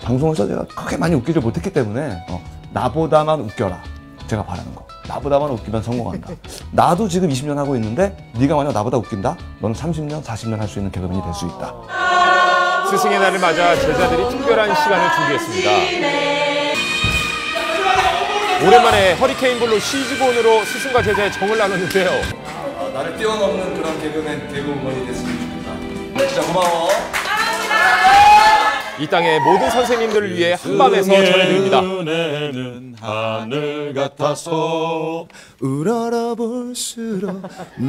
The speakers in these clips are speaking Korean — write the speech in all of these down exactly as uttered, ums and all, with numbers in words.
방송에서 제가 크게 많이 웃기지 못했기 때문에 어, 나보다만 웃겨라. 제가 바라는 거. 나보다만 웃기면 성공한다. 나도 지금 이십 년 하고 있는데 네가 만약 나보다 웃긴다? 너는 삼십 년, 사십 년 할 수 있는 개그맨이 될 수 있다. 스승의 날을 맞아 제자들이 특별한 시간을 준비했습니다. 오랜만에 허리케인볼로 시즈본으로 스승과 제자의 정을 나눴는데요. 아, 나를 뛰어넘는 그런 개그맨, 개그우먼이 됐으면 좋겠다. 진짜 고마워. 이 땅의 모든 선생님들을 위해 한밤에서 전해드립니다. 눈에는 하늘 같아서 우러러 볼수록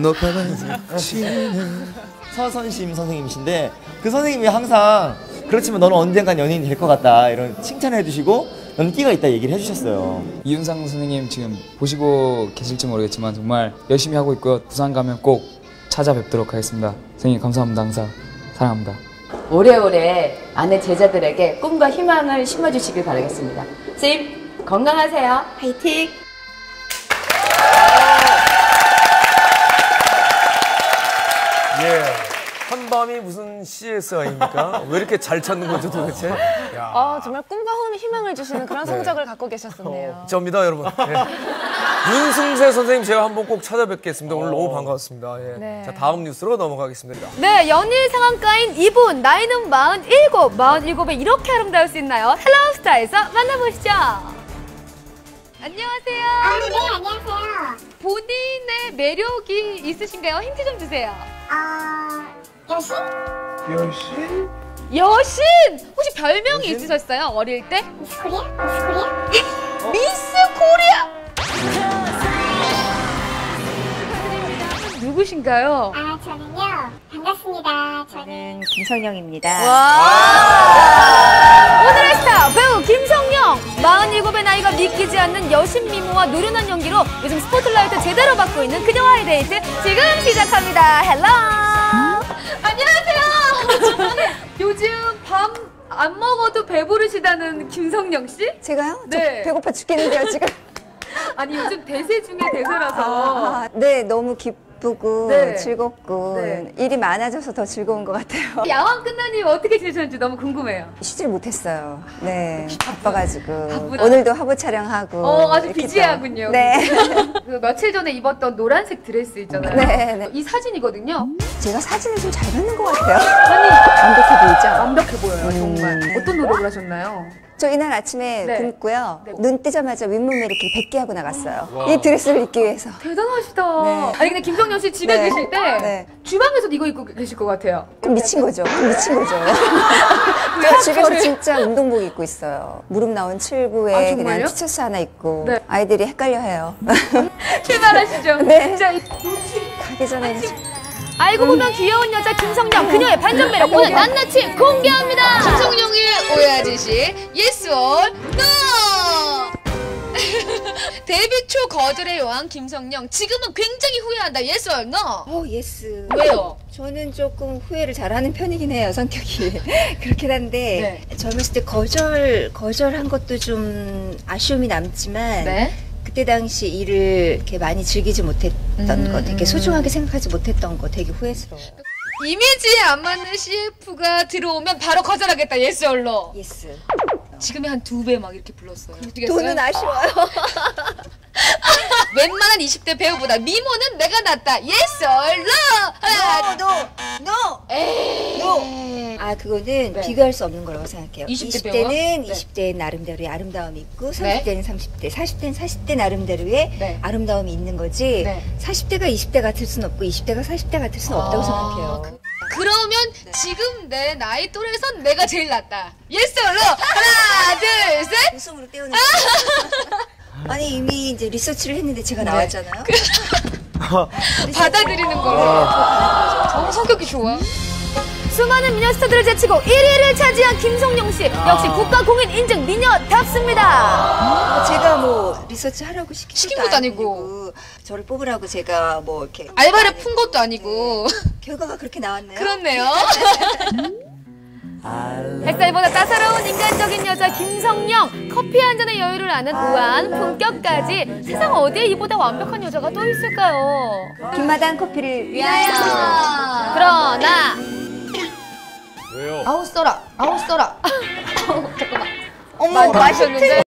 높아지는 서선심 선생님이신데 그 선생님이 항상 그렇지만 너는 언젠간 연예인이 될 것 같다 이런 칭찬을 해주시고 너는 끼가 있다 얘기를 해주셨어요. 이윤상 선생님 지금 보시고 계실지 모르겠지만 정말 열심히 하고 있고요. 부산 가면 꼭 찾아뵙도록 하겠습니다. 선생님 감사합니다. 항상 사랑합니다. 오래오래 아내 제자들에게 꿈과 희망을 심어주시길 바라겠습니다. 선생님 건강하세요. 화이팅! 예. 한밤이 무슨 씨에스아이입니까? 왜 이렇게 잘 찾는 거죠 도대체? 야. 아, 정말 꿈과 희망을 주시는 그런 성적을 네. 갖고 계셨었네요. 접니다 여러분. 예. 윤승세 선생님 제가 한번 꼭 찾아뵙겠습니다. 오늘 너무 반가웠습니다. 예. 네. 자 다음 뉴스로 넘어가겠습니다. 네, 연일 상한가인 이분 나이는 마흔일곱, 마흔일곱에 이렇게 아름다울 수 있나요? 헬로우스타에서 만나보시죠. 안녕하세요. 아, 네, 안녕하세요. 본인의 매력이 있으신가요? 힌트 좀 주세요. 어, 여신? 여신? 여신! 혹시 별명이 여신? 있으셨어요? 어릴 때? 미스 코리아? 미스 코리아? 미스 코리아! 누구신가요? 아, 저는요. 반갑습니다. 저는 김성령입니다. 와! 오늘의 스타 배우 김성령! 마흔일곱의 나이가 믿기지 않는 여신 미모와 노련한 연기로 요즘 스포트라이트 제대로 받고 있는 그녀와의 데이트 지금 시작합니다. 헬로! 안녕하세요! 요즘 밤 안 먹어도 배부르시다는 김성령 씨? 제가요? 네. 저 배고파 죽겠는데요, 지금. 아니 요즘 대세 중에 대세라서. 아, 네, 너무 기쁘고 네. 즐겁고 네. 일이 많아져서 더 즐거운 것 같아요. 야왕 끝나니 어떻게 지내셨는지 너무 궁금해요. 쉬질 못했어요. 네, 바빠가지고 바쁘다. 오늘도 화보 촬영하고. 어, 아주 이렇게 비지하군요. 또. 네. 그 며칠 전에 입었던 노란색 드레스 있잖아요. 네, 네. 이 사진이거든요. 제가 사진을 좀 잘 받는 것 같아요. 아니 완벽해 보이죠? 완벽해 보여요, 음. 정말. 어떤 노력을 하셨나요? 저 이날 아침에 네. 굶고요. 네. 눈 뜨자마자 윗몸 이렇게 백 개 하고 나갔어요. 이 드레스를 입기 위해서. 대단하시다. 네. 아니 근데 김성령 씨 집에 네. 계실 때 네. 주방에서도 이거 입고 계실 것 같아요. 좀 미친 거죠. 좀 미친 거죠. 저 집에서 진짜 운동복 입고 있어요. 무릎 나온 칠구에 아, 그냥 정말요? 티셔츠 하나 입고 네. 아이들이 헷갈려해요. 출발하시죠. 네. 진짜 이- 가기 전에 이제 알고 보면 귀여운 여자 김성령 그녀의 반전 매력 오늘 낱낱이 공개합니다. 김성령의 오야지시 Yes or No. 데뷔 초 거절의 여왕 김성령 지금은 굉장히 후회한다. Yes or No. 어, 예스. 왜요? 저는 조금 후회를 잘하는 편이긴 해요, 성격이. 그렇긴 한데 네. 젊었을 때 거절, 거절한 것도 좀 아쉬움이 남지만 네. 그때 당시 일을 이렇게 많이 즐기지 못했던 음. 것, 되게 소중하게 생각하지 못했던 거 되게 후회스러워요. 이미지에 안 맞는 씨에프가 들어오면 바로 거절하겠다. Yes or No. 예스. 지금의 한 두 배 막 이렇게 불렀어요. 돈은 아쉬워요. 웬만한 이십 대 배우보다 미모는 내가 낫다. Yes or No. 하나, 노, 노, 노. 에이. 노. 아, 그거는 네. 비교할 수 없는 거라고 생각해요. 이십 대 배우와? 이십 대는 네. 이십 대 나름대로의 아름다움이 있고 네. 삼십 대는 삼십 대, 사십 대는 사십 대 나름대로의 네. 아름다움이 있는 거지 네. 사십 대가 이십 대 같을 수는 없고 이십 대가 사십 대 같을 수는 없다고 아, 생각해요. 그, 그러면 네. 지금 내 나이 또래선 내가 제일 낫다. Yes or No. 하나, 둘, 셋. 웃음으로 떼어내는 아니 이미 이제 리서치를 했는데 제가 나왔잖아요. 받아들이는 걸로. 어, 성격이 좋아. 수많은 미녀 스타들을 제치고 일 위를 차지한 김성령 씨 역시 국가공인 인증 미녀답습니다. 제가 뭐 리서치 하라고 시킨, 시킨 것도 것도 아니고, 아니고. 저를 뽑으라고 제가 뭐 이렇게 알바를 푼 것도 아니고. 결과가 그렇게 나왔네요. 그렇네요. 햇살보다 따사로운 인간적인 여자 김성령 커피 한 잔의 여유를 아는 우아한 품격까지 세상 어디에 이보다 완벽한 여자가 또 있을까요? 김마당 커피를 위하여. 그러나 왜요? 아우 써라. 아우 써라. 잠깐만. 어머, 만드셨는데